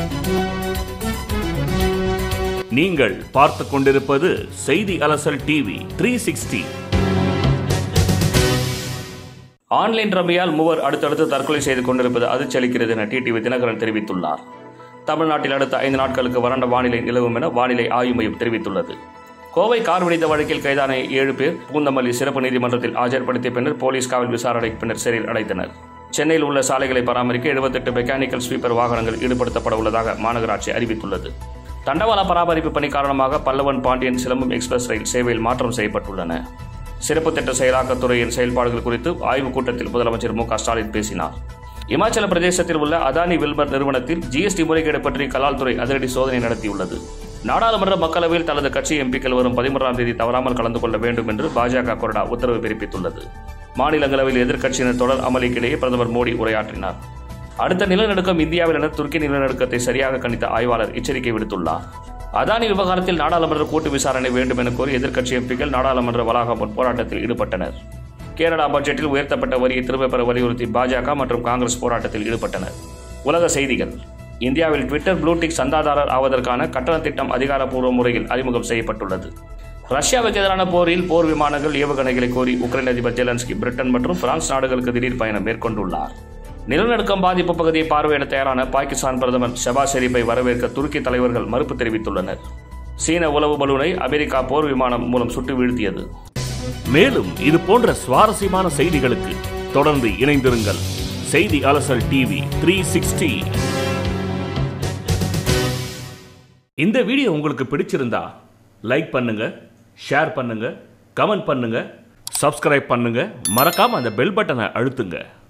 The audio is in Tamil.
நீங்கள் பார்த்துக் கொண்டிருப்பது செய்தி அலசல் டிவி 360. ஆன்லைன் ரம்மியால் மூவர் அடுத்தடுத்து தற்கொலை செய்து கொண்டிருப்பது அதிர்ச்சி அளிக்கிறது என டிடிவி தினகரன் தெரிவித்துள்ளார். தமிழ்நாட்டில் அடுத்த 5 நாட்களுக்கு வறண்ட வானிலை நிலவும் என வானிலை ஆய்வு மையம் தெரிவித்துள்ளது. கோவை கார் வெடித்த வழக்கில் கைதான 7 பேர் பூந்தமல்லி சிறப்பு நீதிமன்றத்தில் ஆஜர்படுத்திய பின்னர் போலீஸ் காவல் விசாரணைக்கு பின்னர் சிறையில் அடைத்தனர். சென்னையில் உள்ள சாலைகளை பராமரிக்க 78 மெக்கானிக்கல் ஸ்வீப்பர் வாகனங்கள் ஈடுபடுத்தப்பட உள்ளதாக மாநகராட்சி அறிவித்துள்ளது. தண்டவாள பராமரிப்பு பணி காரணமாக பல்லவன் பாண்டியன் சிலம்பம் எக்ஸ்பிரஸ் ரயில் சேவையில் மாற்றம் செய்யப்பட்டுள்ளன. சிறப்பு திட்ட செயலாக்கத்துறையின் செயல்பாடுகள் குறித்து ஆய்வுக் கூட்டத்தில் முதலமைச்சர் மு க ஸ்டாலின் பேசினார். இமாச்சல பிரதேசத்தில் உள்ள அதானி வில்மர் நிறுவனத்தில் ஜிஎஸ்டி முறைகேடு பற்றி கலால் துறை அதிரடி சோதனை நடத்தியுள்ளது. நாடாளுமன்ற மக்களவையில் தனது கட்சி எம்பிக்கள் வரும் 13ஆம் தேதி தவறாமல் கலந்து கொள்ள வேண்டும் என்று பாஜக கொறடா உத்தரவு பிறப்பித்துள்ளது. மாநிலங்களவையில் எதிர்க்கட்சியினர் தொடர் அமளிக்கிடையே பிரதமர் மோடி உரையாற்றினார். அடுத்த நிலநடுக்கம் இந்தியாவில் என துருக்கி நிலநடுக்கத்தை சரியாக கணித்த ஆய்வாளர் எச்சரிக்கை விடுத்துள்ளார். அதானி விவகாரத்தில் நாடாளுமன்ற கூட்டு விசாரணை வேண்டும் என கோரி எதிர்க்கட்சி எம்பிக்கள் நாடாளுமன்ற வளாகம் முன் போராட்டத்தில் ஈடுபட்டனர். கேரளா பட்ஜெட்டில் உயர்த்தப்பட்ட வரியை திரும்பப் பெற வலியுறுத்தி பாஜக மற்றும் காங்கிரஸ் போராட்டத்தில் ஈடுபட்டனர். உலக செய்திகள். இந்தியாவில் ட்விட்டர் ப்ளூடிக் சந்தாதாரர் ஆவதற்கான கட்டண திட்டம் அதிகாரப்பூர்வ முறையில் அறிமுகம் செய்யப்பட்டுள்ளது. ரஷ்யாவுக்கு எதிரான போரில் போர் விமானங்கள் ஏவுகணைகளை கோரி உக்ரைன் அதிபர் ஜெலன்ஸ்கி பிரிட்டன் மற்றும் பிரான்ஸ் நாடுகளுக்கு திடீர் பயணம் மேற்கொண்டுள்ளார். நிலநடுக்கம் பாதிப்பு பகுதியை பார்வையிட தயாரான பாகிஸ்தான் பிரதமர் ஷபாஸ் ஷெரீப்பை வரவேற்க துருக்கி தலைவர்கள் மறுப்பு தெரிவித்துள்ளனர். சீன உளவு பலூனை அமெரிக்கா போர் விமானம் மூலம் சுட்டு வீழ்த்தியது. மேலும் இது போன்ற சுவாரஸ்யமான செய்திகளுக்கு தொடர்ந்து இணைந்திருங்கள். செய்தி அலசல் டிவி 360. இந்த வீடியோ உங்களுக்கு பிடிச்சிருந்தா லைக் பண்ணுங்க, ஷேர் பண்ணுங்க, கமெண்ட் பண்ணுங்க, சப்ஸ்கிரைப் பண்ணுங்க, மறக்காம அந்த பெல் பட்டனை அழுத்துங்க.